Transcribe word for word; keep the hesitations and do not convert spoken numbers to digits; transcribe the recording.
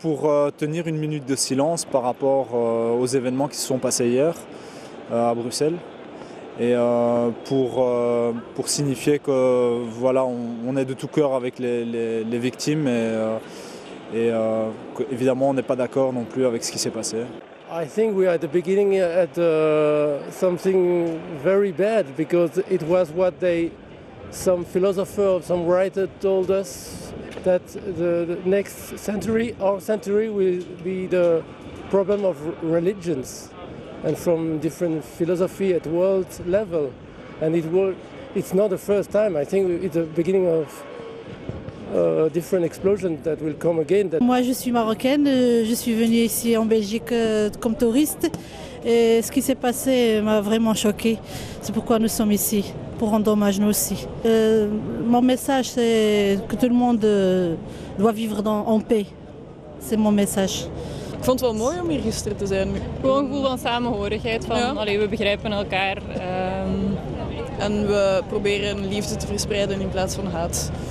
pour euh, tenir une minute de silence par rapport euh, aux événements qui se sont passés hier euh, à Bruxelles. Et euh, pour, euh, pour signifier que voilà, on, on est de tout cœur avec les, les, les victimes et, euh, et euh, évidemment on n'est pas d'accord non plus avec ce qui s'est passé. I think we are at the beginning at uh, something very bad because it was what they, some philosopher, some writer told us that the, the next century, our century, will be the problem of religions. And from different philosophy at world level, and it will, it's not the first time. I think it's the beginning of a different explosion that will come again. That... Moi, je suis marocaine. Je suis venue ici en Belgique comme touriste, et ce qui s'est passé m'a vraiment choquée. C'est pourquoi nous sommes ici, pour rendre hommage nous aussi. Euh, mon message, c'est que tout le monde doit vivre dans, en paix. C'est mon message. Ik vond het wel mooi om hier gisteren te zijn. Gewoon een gevoel van samenhorigheid, van ja. Allee, we begrijpen elkaar. Um... En we proberen liefde te verspreiden in plaats van haat.